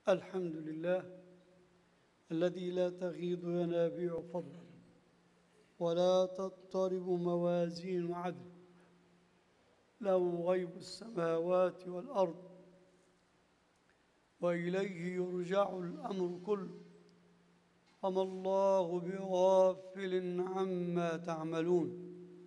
الحمد لله الذي لا تغيض ينابيع فضله ولا تضطرب موازين عدل، له غيب السماوات والأرض وإليه يرجع الأمر كله، وما الله بغافل عما تعملون.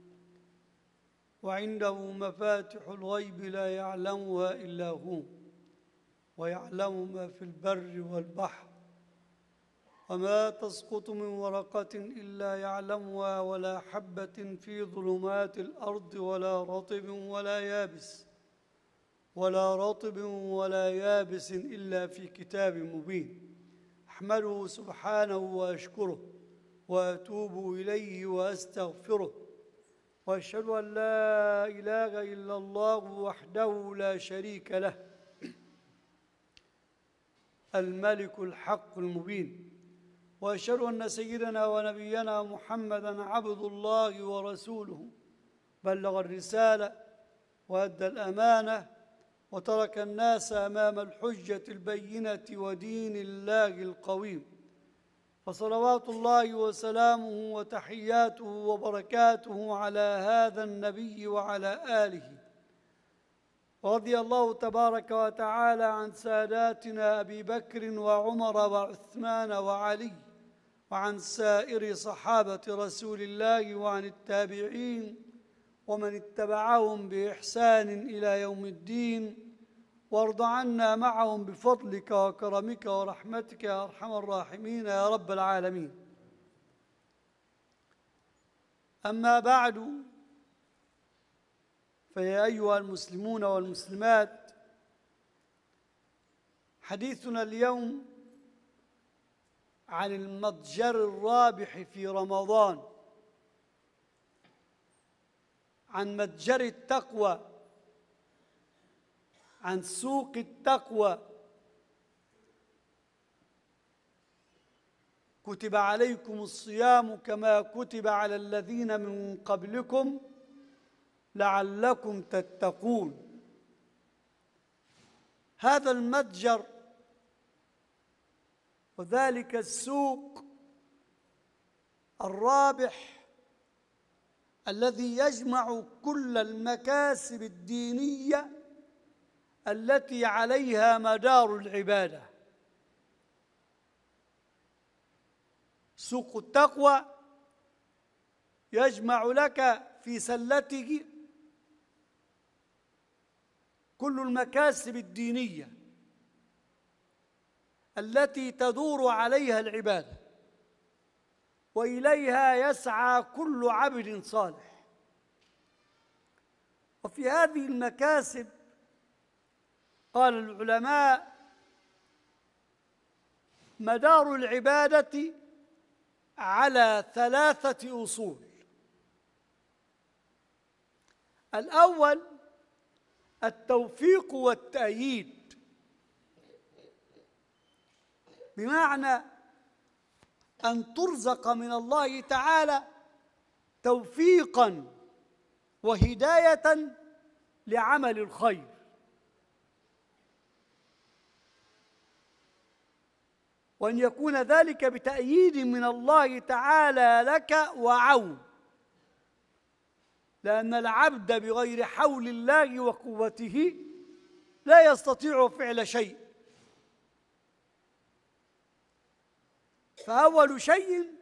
وعنده مفاتح الغيب لا يعلمها إلا هو، ويعلم ما في البر والبحر، وما تسقط من ورقة إلا يعلمها، ولا حبة في ظلمات الأرض ولا رطب ولا يابس إلا في كتاب مبين. أحمده سبحانه وأشكره وأتوب إليه وأستغفره، وأشهد أن لا إله إلا الله وحده لا شريك له الملك الحق المبين. وأشهد أن سيدنا ونبينا محمدًا عبد الله ورسوله، بلغ الرسالة وأدى الأمانة وترك الناس أمام الحجة البينة ودين الله القويم، فصلوات الله وسلامه وتحياته وبركاته على هذا النبي وعلى آله. ورضي الله تبارك وتعالى عن ساداتنا أبي بكر وعمر وعثمان وعلي، وعن سائر صحابة رسول الله، وعن التابعين ومن اتبعهم بإحسان إلى يوم الدين، وارض عنا معهم بفضلك وكرمك ورحمتك يا أرحم الراحمين يا رب العالمين. أما بعد، فيا أيها المسلمون والمسلمات، حديثنا اليوم عن المتجر الرابح في رمضان، عن متجر التقوى، عن سوق التقوى. كتب عليكم الصيام كما كتب على الذين من قبلكم لعلكم تتقون. هذا المتجر وذلك السوق الرابح الذي يجمع كل المكاسب الدينية التي عليها مدار العبادة. سوق التقوى يجمع لك في سلته كل المكاسب الدينية التي تدور عليها العبادة، وإليها يسعى كل عبد صالح. وفي هذه المكاسب قال العلماء مدار العبادة على 3 أصول. الأول التوفيق والتأييد، بمعنى أن ترزق من الله تعالى توفيقاً وهداية لعمل الخير، وأن يكون ذلك بتأييد من الله تعالى لك وعون، لأن العبد بغير حول الله وقوته لا يستطيع فعل شيء. فأول شيء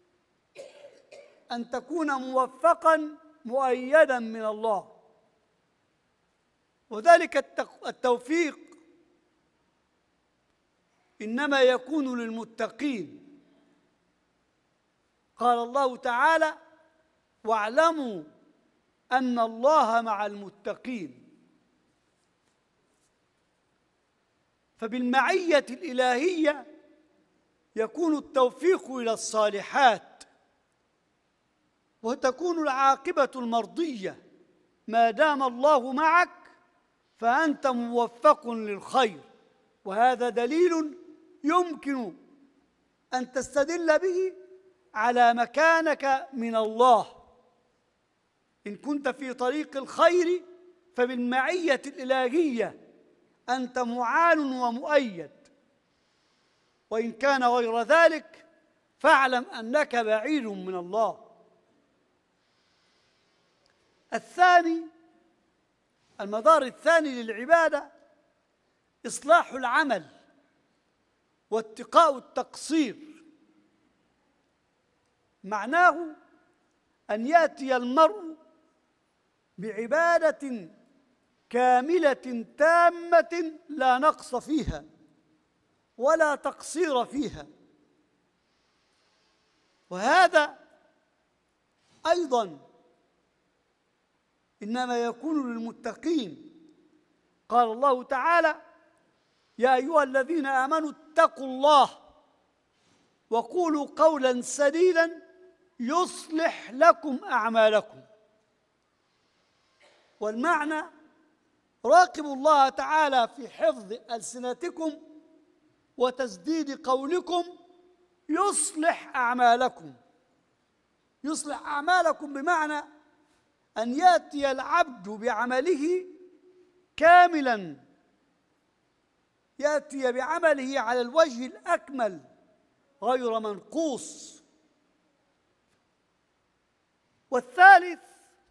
أن تكون موفقاً مؤيداً من الله، وذلك التوفيق إنما يكون للمتقين. قال الله تعالى: واعلموا أن الله مع المتقين. فبالمعية الإلهية يكون التوفيق إلى الصالحات، وتكون العاقبة المرضية. ما دام الله معك فأنت موفق للخير، وهذا دليل يمكن أن تستدل به على مكانك من الله. إن كنت في طريق الخير فبالمعية الإلهية أنت معان ومؤيد، وإن كان غير ذلك فاعلم أنك بعيد من الله. الثاني، المدار الثاني للعبادة إصلاح العمل واتقاء التقصير. معناه أن يأتي المرء بعبادة كاملة تامة لا نقص فيها ولا تقصير فيها. وهذا أيضا إنما يكون للمتقين. قال الله تعالى: يا أيها الذين آمنوا اتقوا الله وقولوا قولا سديدا يصلح لكم أعمالكم. والمعنى: راقبوا الله تعالى في حفظ ألسنتكم وتسديد قولكم يصلح أعمالكم. يصلح أعمالكم بمعنى أن يأتي العبد بعمله كاملا، يأتي بعمله على الوجه الأكمل غير منقوص. والثالث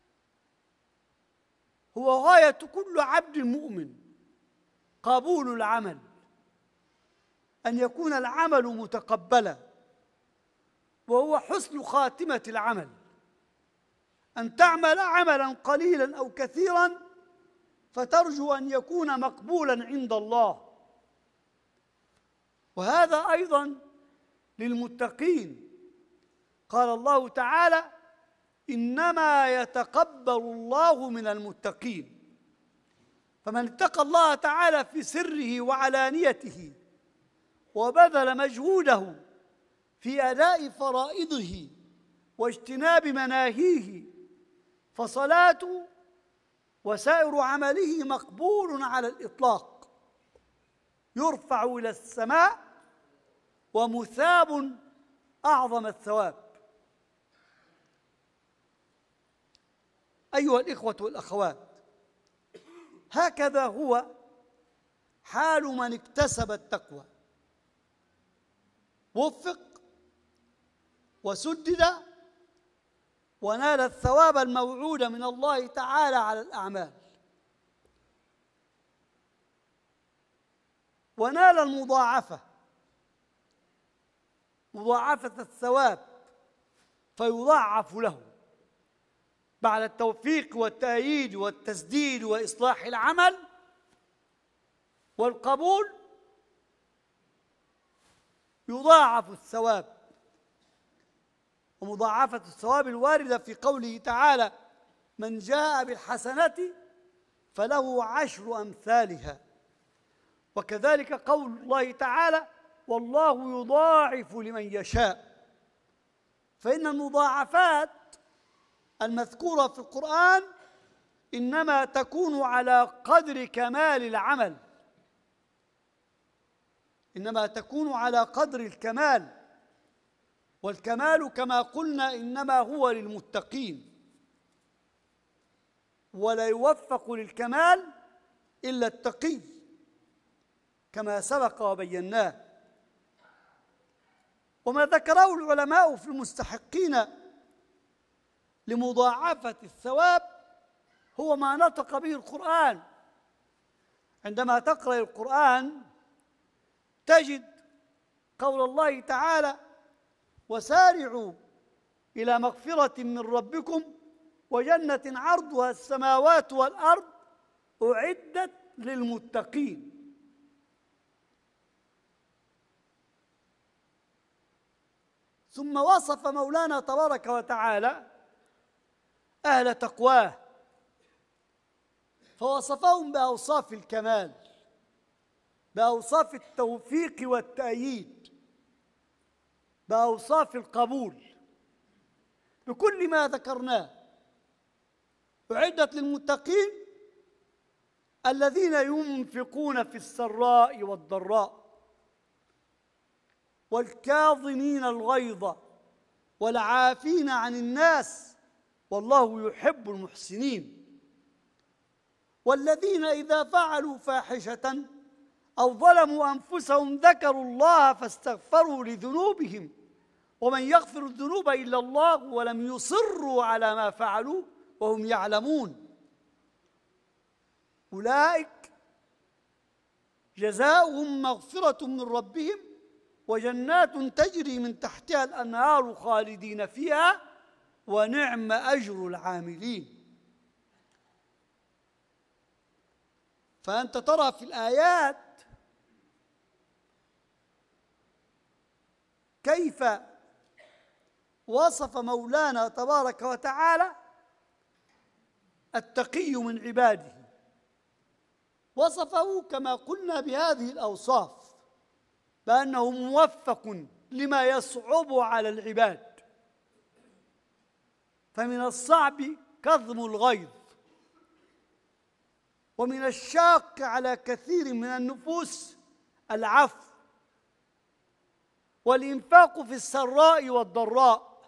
هو غاية كل عبد مؤمن: قبول العمل، أن يكون العمل متقبلا، وهو حسن خاتمة العمل. أن تعمل عملا قليلا أو كثيرا فترجو أن يكون مقبولا عند الله. وهذا أيضا للمتقين. قال الله تعالى: إنما يتقبل الله من المتقين. فمن اتقى الله تعالى في سره وعلانيته وبذل مجهوده في أداء فرائضه واجتناب مناهيه فصلاته وسائر عمله مقبول على الإطلاق، يرفع إلى السماء ومثاب أعظم الثواب. أيها الإخوة والأخوات، هكذا هو حال من اكتسب التقوى، وفق وسدد ونال الثواب الموعود من الله تعالى على الأعمال، ونال المضاعفة، مضاعفة الثواب، فيضاعف له بعد التوفيق والتأييد والتسديد وإصلاح العمل والقبول، يضاعف الثواب. ومضاعفة الثواب الواردة في قوله تعالى: من جاء بالحسنة فله 10 أمثالها. وكذلك قول الله تعالى: والله يضاعف لمن يشاء. فإن المضاعفات المذكورة في القرآن إنما تكون على قدر كمال العمل، إنما تكون على قدر الكمال، والكمال كما قلنا إنما هو للمتقين، ولا يوفق للكمال إلا التقي كما سبق وبيناه. وما ذكره العلماء في المستحقين لمضاعفة الثواب هو ما نطق به القرآن. عندما تقرأ القرآن تجد قول الله تعالى: وسارعوا إلى مغفرة من ربكم وجنة عرضها السماوات والأرض أعدت للمتقين. ثم وصف مولانا تبارك وتعالى أهل تقواه فوصفهم بأوصاف الكمال، بأوصاف التوفيق والتأييد، بأوصاف القبول، بكل ما ذكرناه. أعدت للمتقين الذين ينفقون في السراء والضراء والكاظمين الغيظ والعافين عن الناس والله يحب المحسنين، والذين إذا فعلوا فاحشة أو ظلموا أنفسهم ذكروا الله فاستغفروا لذنوبهم ومن يغفر الذنوب إلا الله ولم يصروا على ما فعلوا وهم يعلمون أولئك جزاؤهم مغفرة من ربهم وجنات تجري من تحتها الأنهار خالدين فيها ونعم أجر العاملين. فأنت ترى في الآيات كيف وصف مولانا تبارك وتعالى التقي من عباده، وصفه كما قلنا بهذه الأوصاف، بأنه موفق لما يصعب على العباد. فمن الصعب كظم الغيظ، ومن الشاق على كثير من النفوس العفو والإنفاق في السراء والضراء.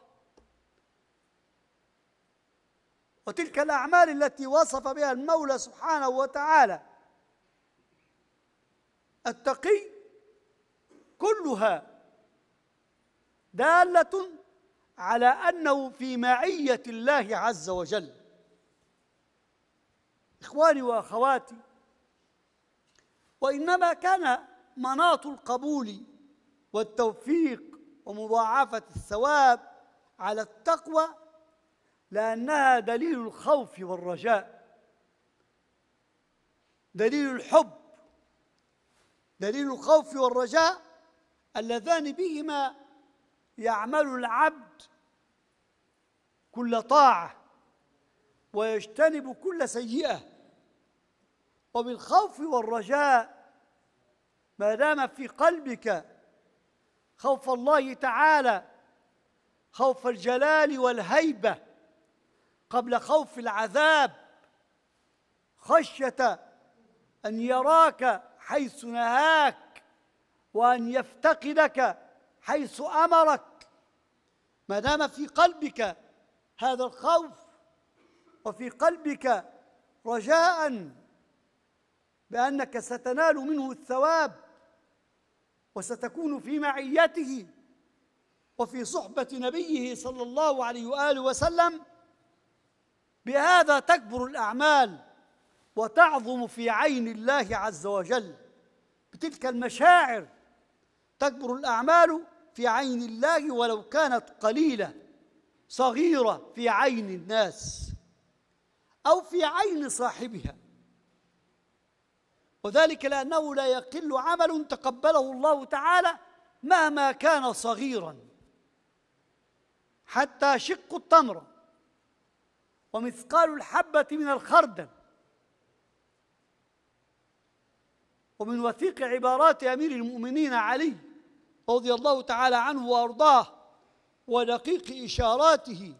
وتلك الأعمال التي وصف بها المولى سبحانه وتعالى التقي كلها دالة على أنه في معية الله عز وجل. إخواني وأخواتي، وإنما كان مناط القبول والتوفيق ومضاعفة الثواب على التقوى لأنها دليل الخوف والرجاء، دليل الحب، دليل الخوف والرجاء اللذان بهما يعمل العبد كل طاعة ويجتنب كل سيئة. وبالخوف والرجاء ما دام في قلبك خوف الله تعالى، خوف الجلال والهيبة قبل خوف العذاب، خشية أن يراك حيث نهاك وأن يفتقدك حيث أمرك، ما دام في قلبك هذا الخوف وفي قلبك رجاء بأنك ستنال منه الثواب وستكون في معيته وفي صحبة نبيه صلى الله عليه وآله وسلم، بهذا تكبر الأعمال وتعظم في عين الله عز وجل. بتلك المشاعر تكبر الأعمال في عين الله ولو كانت قليلة صغيرة في عين الناس أو في عين صاحبها، وذلك لأنه لا يقل عمل تقبله الله تعالى مهما كان صغيرا، حتى شق التمرة ومثقال الحبة من الخردل. ومن وثيق عبارات أمير المؤمنين علي رضي الله تعالى عنه وأرضاه ودقيق إشاراته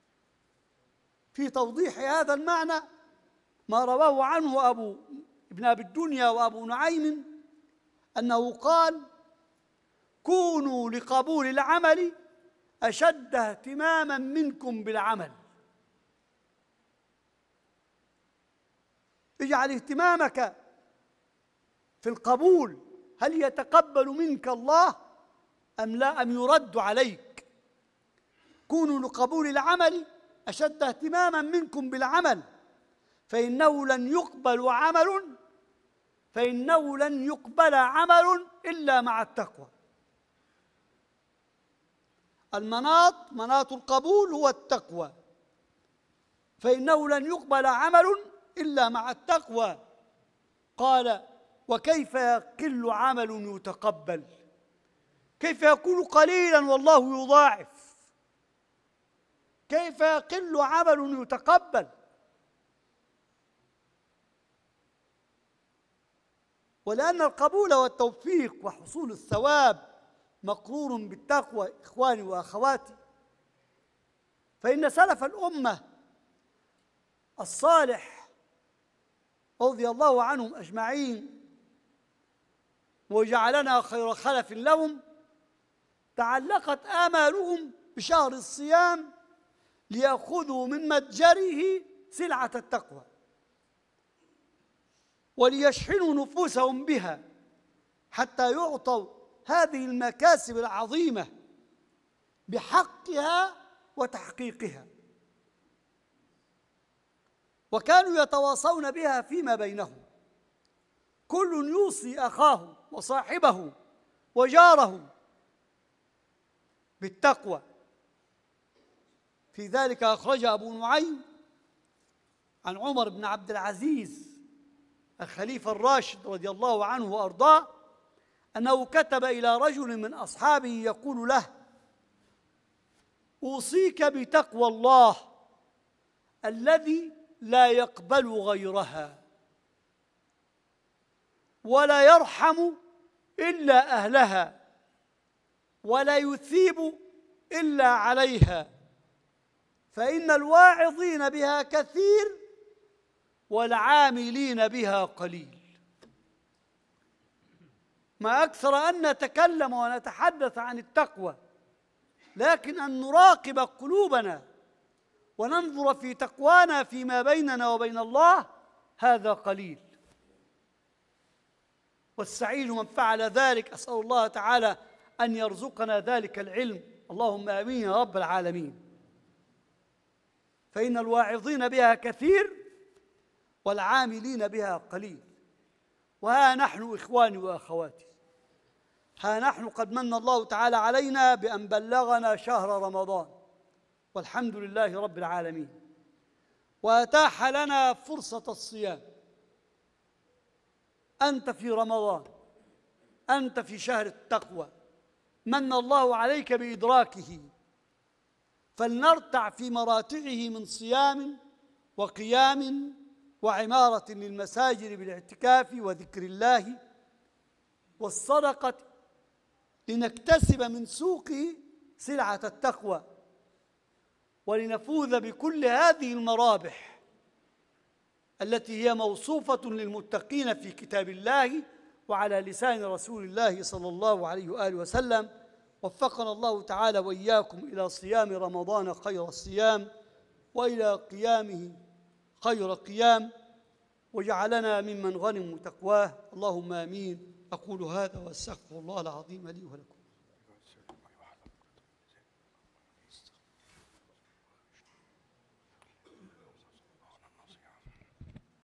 في توضيح هذا المعنى ما رواه عنه ابن أبي الدنيا وأبو نعيم أنه قال: كونوا لقبول العمل أشد اهتماما منكم بالعمل. اجعل اهتمامك في القبول، هل يتقبل منك الله أم لا، أم يرد عليك. كونوا لقبول العمل أشد اهتماما منكم بالعمل فإنه لن يقبل عمل إلا مع التقوى. مناط القبول هو التقوى، فإنه لن يقبل عمل إلا مع التقوى. قال: وكيف يقل عمل يتقبل؟ كيف يكون قليلا والله يضاعف؟ كيف يقل عمل يتقبل؟ ولأن القبول والتوفيق وحصول الثواب مقرون بالتقوى. إخواني وأخواتي، فإن سلف الأمة الصالح رضي الله عنهم أجمعين وجعلنا خير خلف لهم تعلقت آمالهم بشهر الصيام ليأخذوا من متجره سلعة التقوى وليشحنوا نفوسهم بها حتى يعطوا هذه المكاسب العظيمة بحقها وتحقيقها، وكانوا يتواصون بها فيما بينهم، كل يوصي أخاه وصاحبه وجاره بالتقوى. في ذلك أخرج أبو نعيم عن عمر بن عبد العزيز الخليفة الراشد رضي الله عنه وأرضاه أنه كتب إلى رجل من أصحابه يقول له: أوصيك بتقوى الله الذي لا يقبل غيرها ولا يرحم إلا أهلها ولا يثيب إلا عليها، فإن الواعظين بها كثير والعاملين بها قليل. ما أكثر أن نتكلم ونتحدث عن التقوى، لكن أن نراقب قلوبنا وننظر في تقوانا فيما بيننا وبين الله هذا قليل. والسعيد من فعل ذلك، أسأل الله تعالى أن يرزقنا ذلك العلم، اللهم آمين يا رب العالمين. فإن الواعظين بها كثير والعاملين بها قليل. وها نحن إخواني وأخواتي، ها نحن قد من الله تعالى علينا بأن بلغنا شهر رمضان والحمد لله رب العالمين، وأتاح لنا فرصة الصيام. أنت في رمضان، أنت في شهر التقوى، من الله عليك بإدراكه، فلنرتع في مراتعه من صيام وقيام وعمارة للمساجد بالاعتكاف وذكر الله والصدقة، لنكتسب من سوقه سلعة التقوى، ولنفوز بكل هذه المرابح التي هي موصوفة للمتقين في كتاب الله وعلى لسان رسول الله صلى الله عليه وآله وسلم. وفقنا الله تعالى وإياكم إلى صيام رمضان خير الصيام، وإلى قيامه خير قيام، وجعلنا ممن غنموا تقواه، اللهم آمين. أقول هذا وأستغفر الله العظيم لي ولكم.